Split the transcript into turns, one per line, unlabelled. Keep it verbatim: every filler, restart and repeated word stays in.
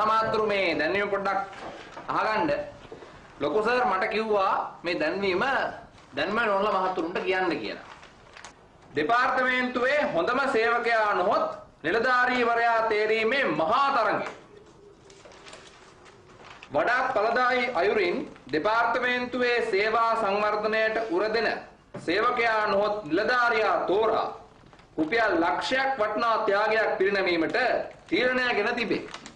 නාමාත්‍රු මේ දැන්වීම පොඩ්ඩක් අහගන්න. ලොකු සර් මට කිව්වා මේ දැන්වීම දැන්ම නෝනලා මහතුරුන්ට කියන්න කියලා. දෙපාර්තමේන්තුවේ හොඳම සේවකයා නොහොත් නිලධාරීවරයා තේරීමේ මහා තරඟය. වඩාත් ඵලදායී අයුරින් දෙපාර්තමේන්තුවේ සේවා සංවර්ධනයට උරදෙන සේවකයා නොහොත් නිලධාරියා තෝරා රුපියල් ලක්ෂයක් වටිනා ත්‍යාගයක් පිරිනැමීමට තීරණයගෙන තිබේ.